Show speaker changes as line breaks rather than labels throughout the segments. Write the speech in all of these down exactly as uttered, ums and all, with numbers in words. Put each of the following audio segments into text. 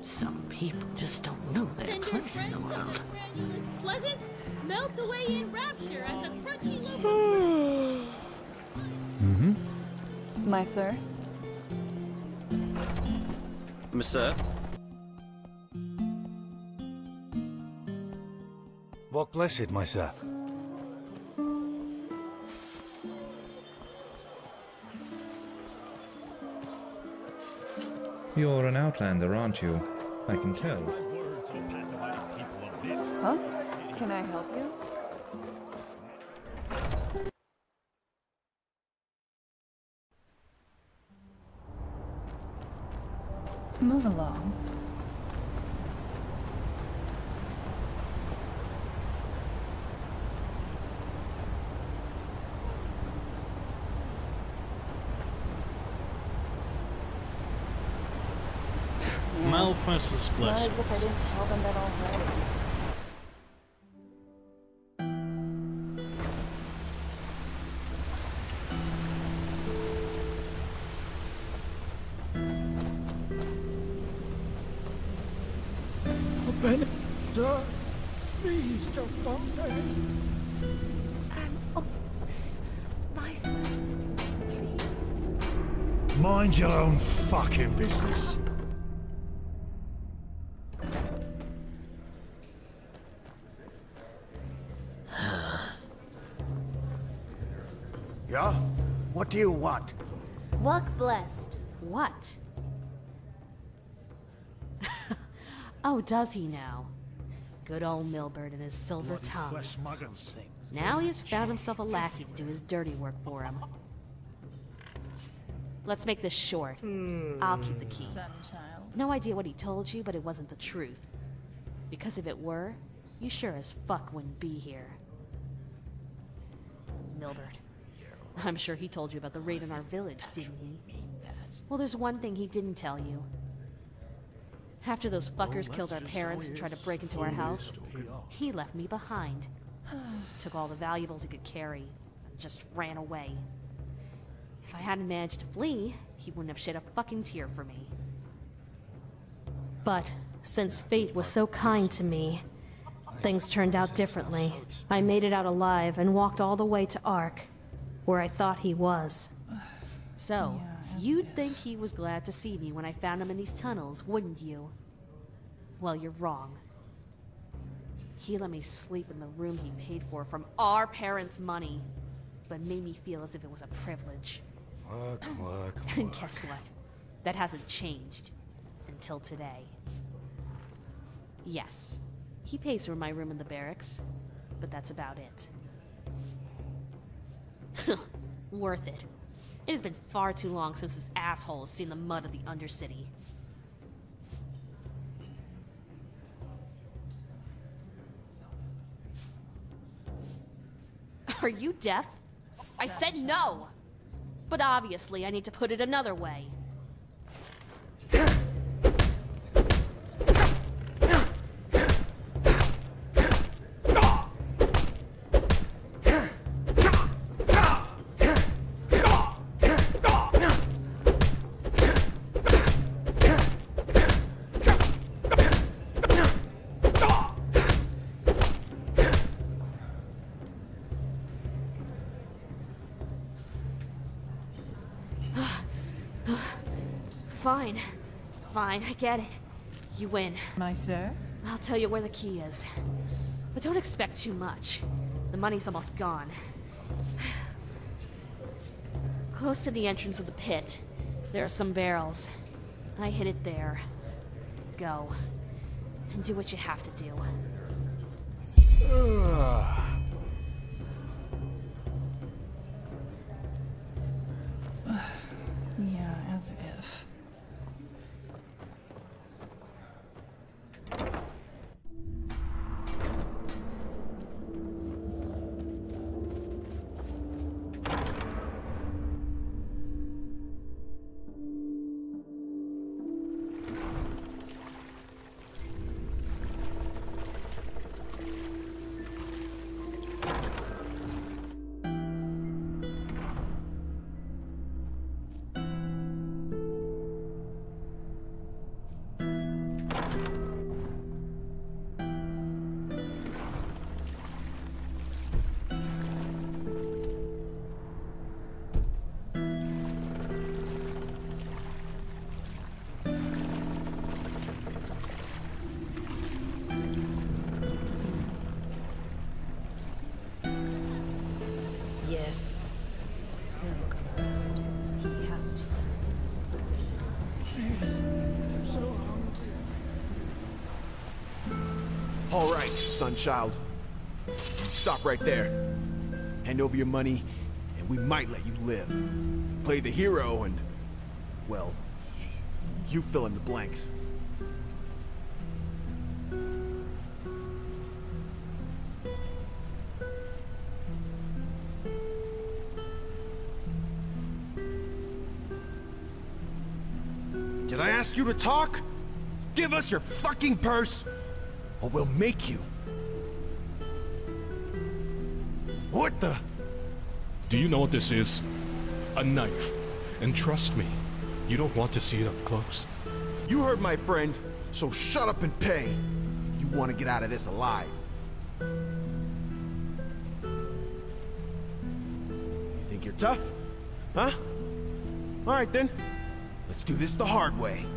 Some people just don't know their
Tender
place in the
friends
world.
of the granulous pleasance melt away in rapture as a crunchy loaf.
Mm-hmm.
My sir?
Monsieur?
Walk blessed, my sir.
You're an outlander, aren't you? I can tell.
Huh? Can I help you? Move along.
Malfast's
Not
blessing.
as if I didn't tell them that already.
Open, sir. Please don't go there.
Um, oh, s- my son, please.
Mind your own fucking business.
Yeah? What do you want?
Walk blessed. What? Oh, does he now? Good old Milbert and his silver tongue.
Flesh muggins.
Now he has found himself a lackey to do his dirty work for him. Let's make this short. I'll keep the key.
Son, child.
No idea what he told you, but it wasn't the truth. Because if it were, you sure as fuck wouldn't be here. Milbert. I'm sure he told you about the raid in our village, didn't he? Well, there's one thing he didn't tell you. After those fuckers killed our parents and tried to break into our house, he left me behind. Took all the valuables he could carry, and just ran away. If I hadn't managed to flee, he wouldn't have shed a fucking tear for me. But since fate was so kind to me, things turned out differently. I made it out alive and walked all the way to Ark, where I thought he was. So,
Yeah,
you'd
if.
think he was glad to see me when I found him in these tunnels, wouldn't you? Well, you're wrong. He let me sleep in the room he paid for from our parents' money, but made me feel as if it was a privilege.
Work, work,
And
work.
guess what? That hasn't changed. Until today. Yes, he pays for my room in the barracks, but that's about it. Worth it. It has been far too long since this asshole has seen the mud of the Undercity. Are you deaf? I said no! But obviously I need to put it another way. Fine. Fine, I get it. You win.
My sir?
I'll tell you where the key is. But don't expect too much. The money's almost gone. Close to the entrance of the pit, there are some barrels. I hid it there. Go. And do what you have to do.
Yeah, as if.
All right, Sunchild. Stop right there. Hand over your money, and we might let you live. Play the hero and, well, you fill in the blanks. Did I ask you to talk? Give us your fucking purse, or we'll make you. What the?
Do you know what this is? A knife. And trust me, you don't want to see it up close.
You heard my friend, so shut up and pay. You want to get out of this alive. You think you're tough? Huh? All right then. Let's do this the hard way.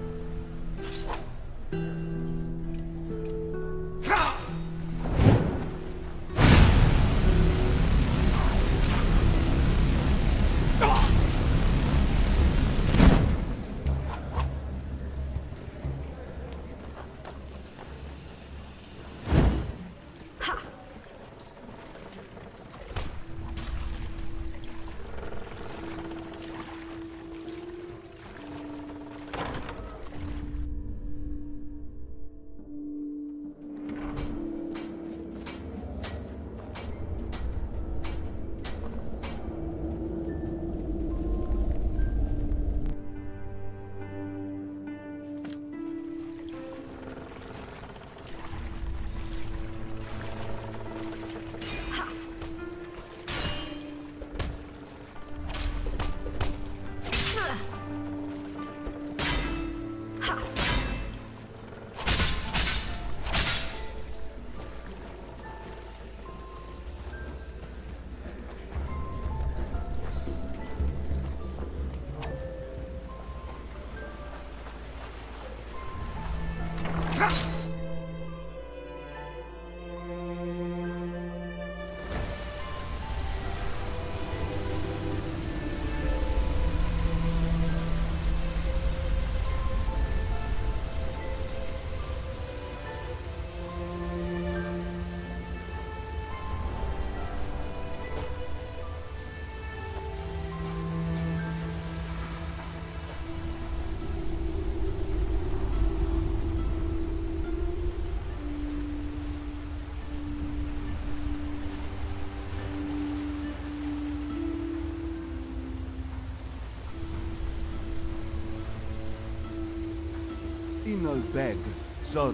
No bed, sorry.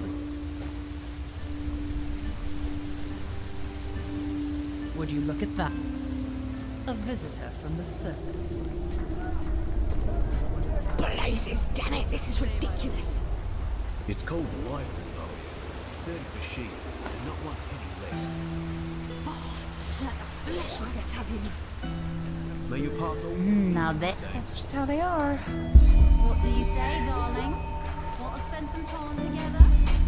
Would you look at that? A visitor from the surface.
Blazes, damn it, this is ridiculous.
It's called life, though. thirty for sheep, and not one penny less.
Oh, like the flesh maggots have you.
May you part all.
Now that that's just how they are.
What do you say, darling? Want to spend some time together?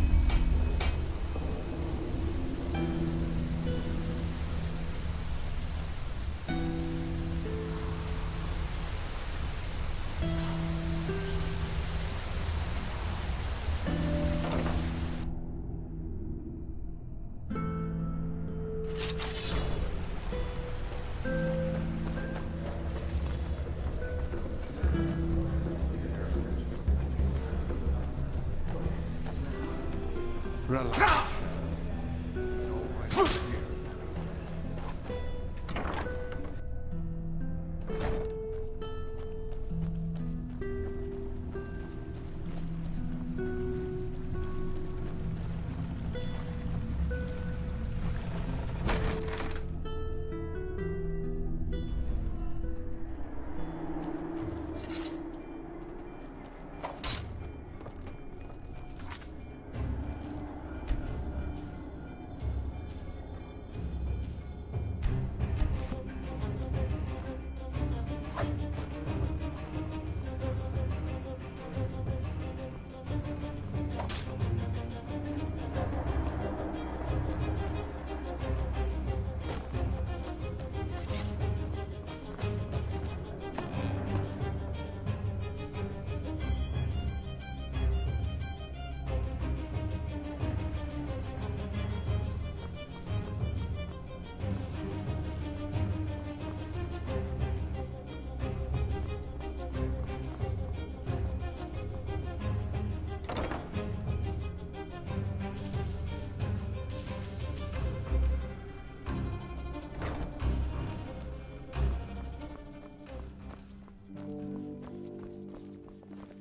Relax.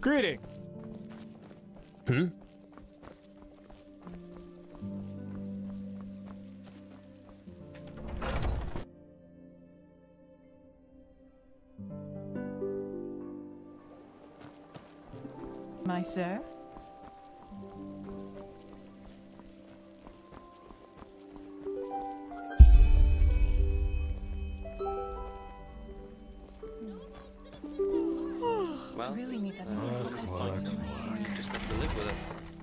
Greeting.
Hmm?
My sir?
Well,
I really need that.
work, work, work. Just have to live with it.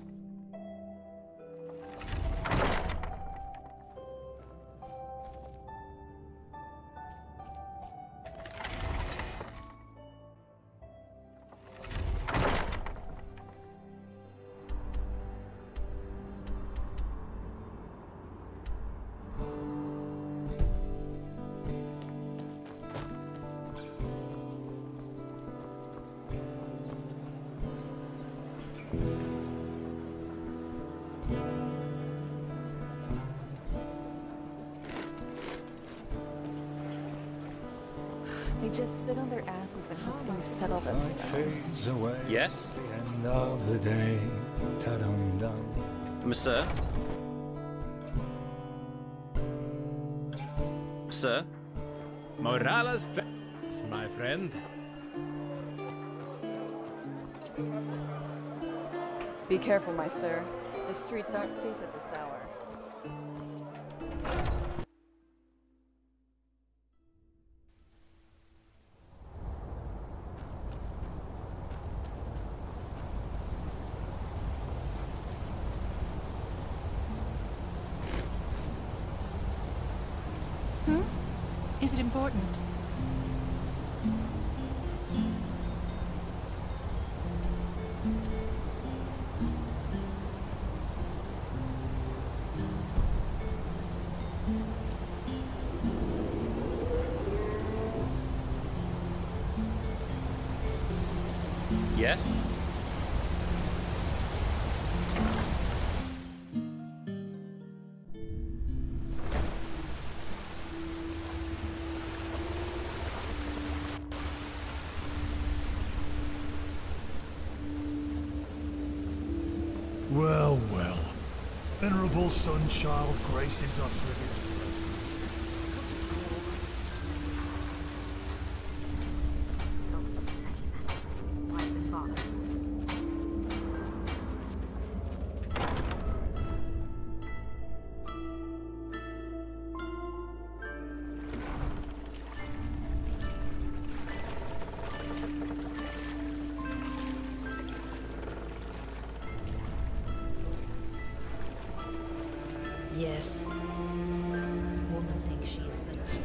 They just sit on their asses and hope things settle themselves.
Fades away.
Yes?
The end of the day. Ta-dum-dum.
Monsieur? Sir?
Morales, my friend.
Be careful, my sir. The streets aren't safe at this hour.
Hmm? Is it important?
Yes?
Well, well. Venerable Sunchild graces us with its presence.
It's always the same. Why even bother?
Yes. Woman thinks she's fit.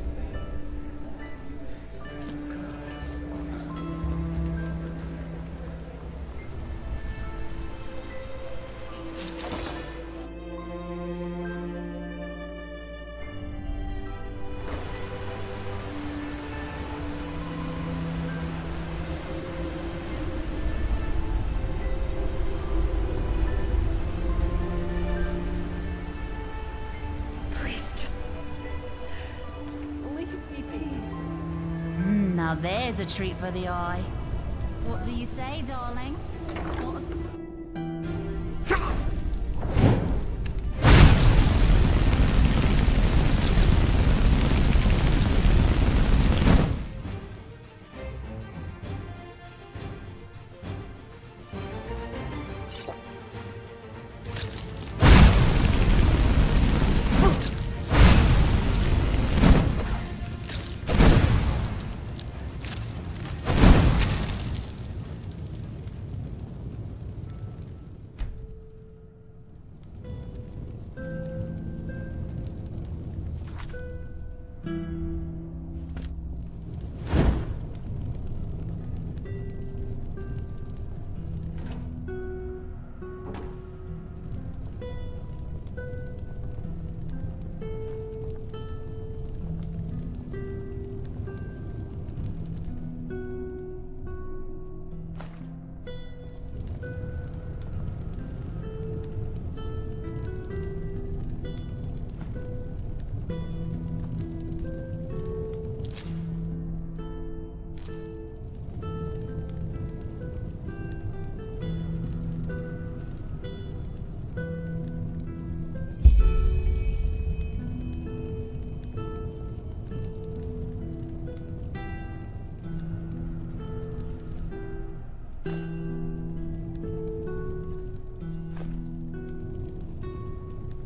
Please, just... just leave me be.
Mm, now there's a treat for the eye. What do you say, darling? What...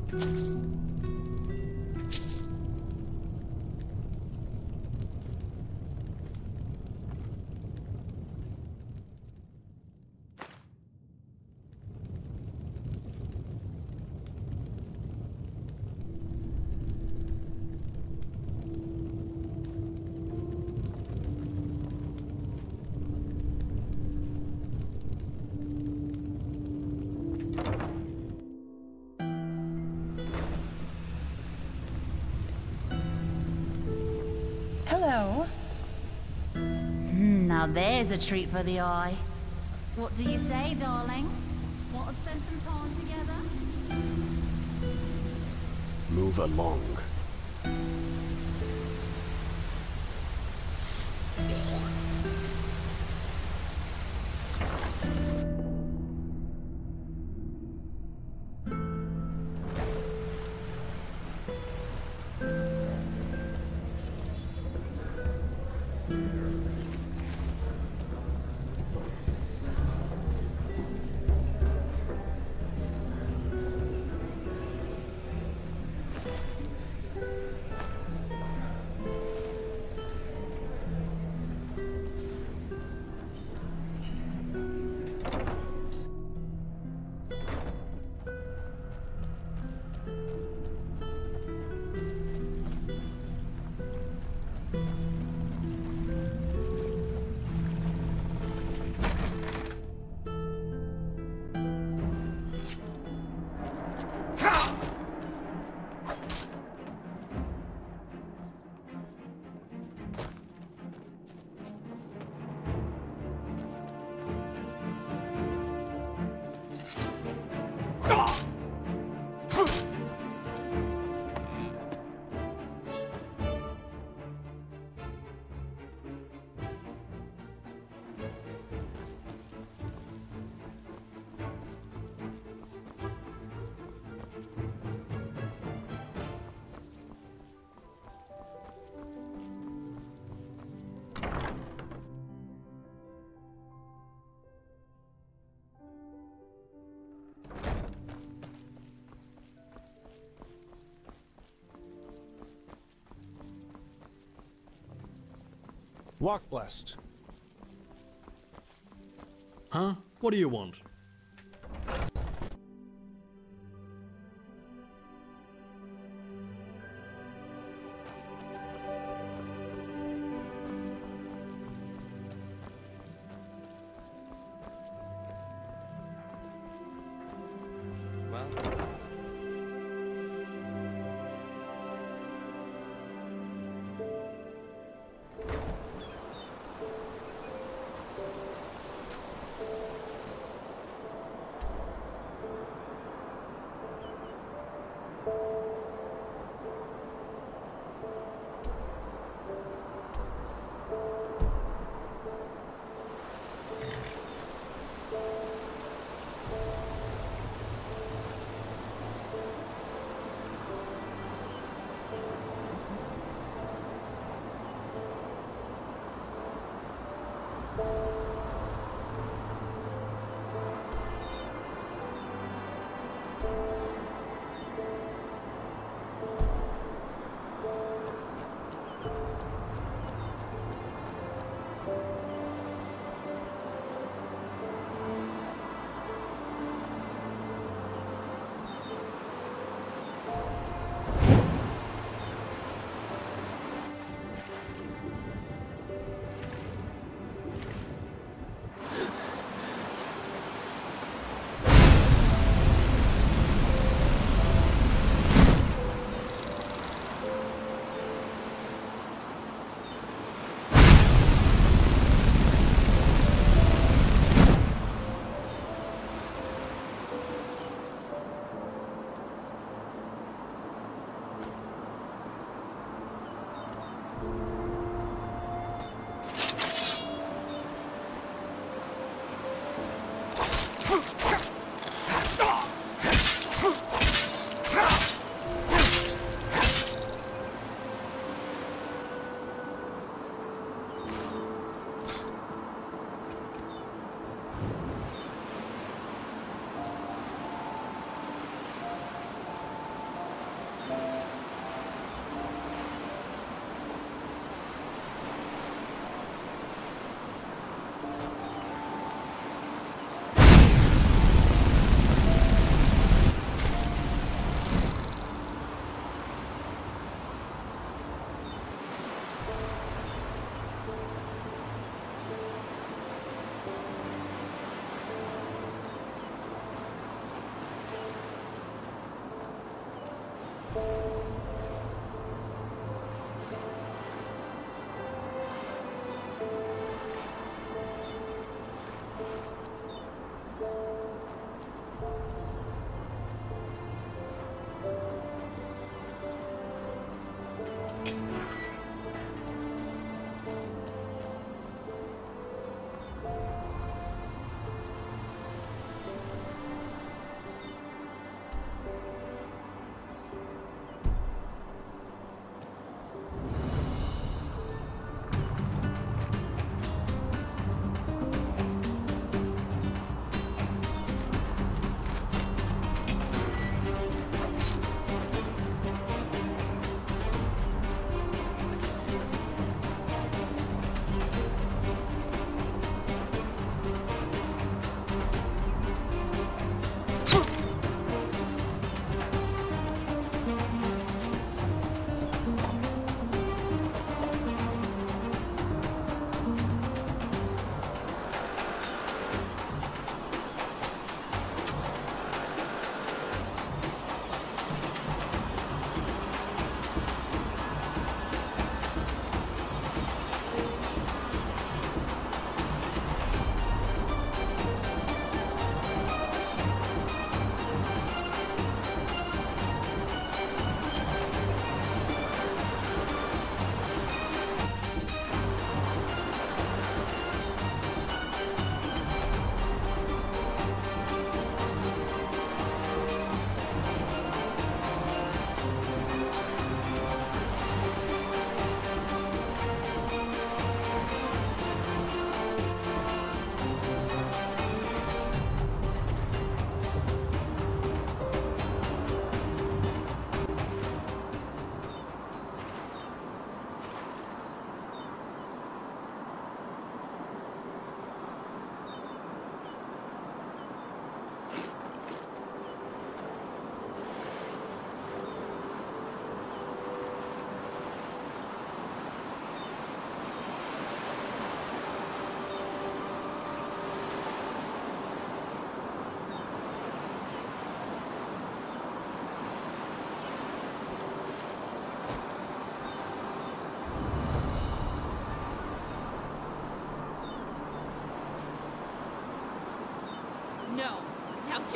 Hello.
Hmm, now there's a treat for the eye. What do you say, darling? Want to spend some time together?
Move along.
Walk blessed. Huh? What do you want?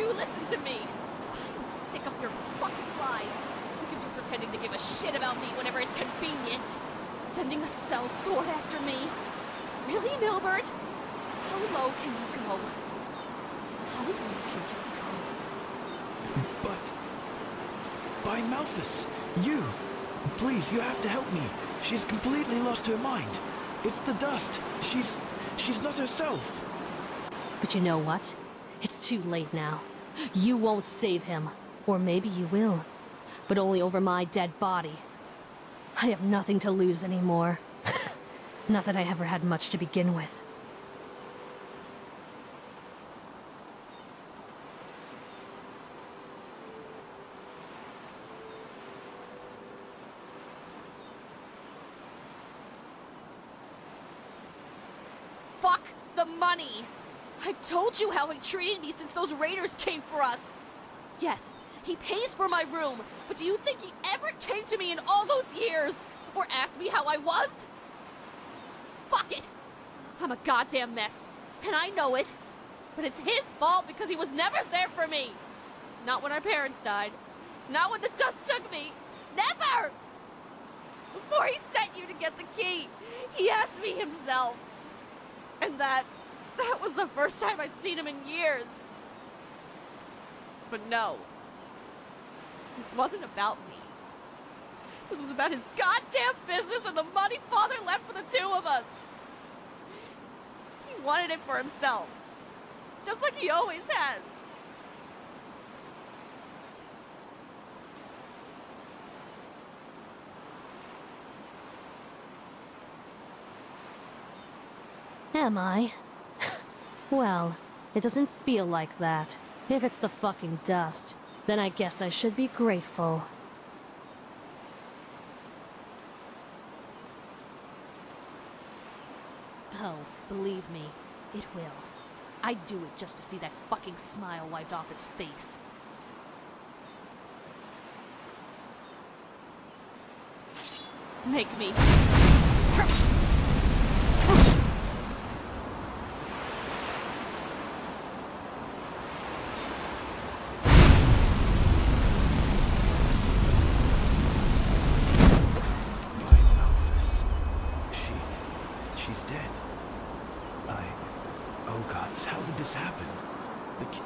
you listen to me? I'm sick of your fucking lies. Sick of you pretending to give a shit about me whenever it's convenient. Sending a cell sword after me. Really, Milbert? How low can you go? How low can you go?
But... By Malthus, you! Please, you have to help me. She's completely lost her mind. It's the dust. She's... she's not herself.
But you know what? It's too late now. You won't save him. Or maybe you will. But only over my dead body. I have nothing to lose anymore. Not that I ever had much to begin with. Fuck the money! I've told you how he treated me since those raiders came for us. Yes, he pays for my room, but do you think he ever came to me in all those years? Or asked me how I was? Fuck it! I'm a goddamn mess, and I know it. But it's his fault because he was never there for me. Not when our parents died. Not when the dust took me. Never! Before he sent you to get the key, he asked me himself. And that... that was the first time I'd seen him in years. But no. This wasn't about me. This was about his goddamn business and the money Father left for the two of us. He wanted it for himself. Just like he always has. Am I? Well, it doesn't feel like that. If it's the fucking dust, then I guess I should be grateful. Oh, believe me, it will. I'd do it just to see that fucking smile wiped off his face. Make me...
She's dead. I... Oh gods, how did this happen? The ki-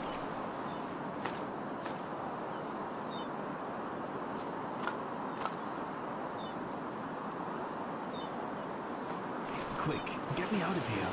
Quick, get me out of here.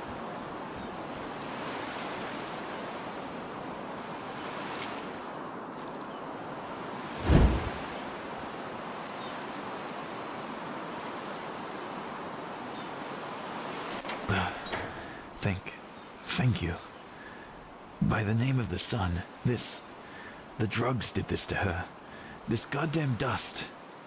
Thank... thank you. By the name of the sun, this... the drugs did this to her. This goddamn dust.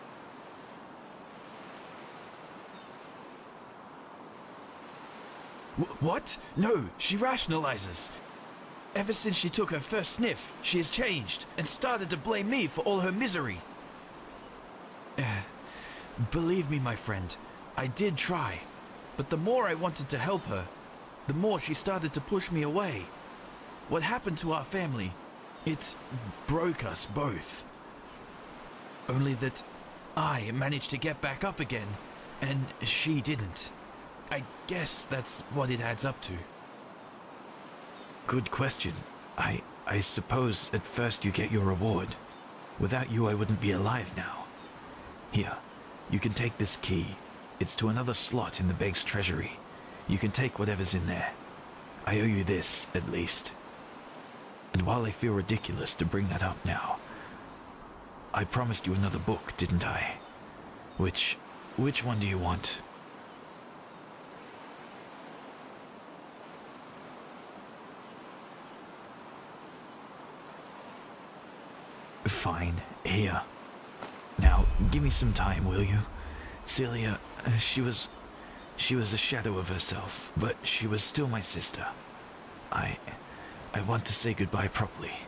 W- what? No, she rationalizes. Ever since she took her first sniff, she has changed and started to blame me for all her misery. Uh, believe me, my friend, I did try. But the more I wanted to help her, the more she started to push me away. What happened to our family? It broke us both. Only that I managed to get back up again, and she didn't. I guess that's what it adds up to. Good question. I... I suppose at first you get your reward. Without you I wouldn't be alive now. Here, you can take this key. It's to another slot in the Beg's treasury. You can take whatever's in there. I owe you this, at least. And while I feel ridiculous to bring that up now, I promised you another book, didn't I? Which... which one do you want? Fine, here. Now, give me some time, will you? Celia, uh, she was... she was a shadow of herself, but she was still my sister. I... I want to say goodbye properly.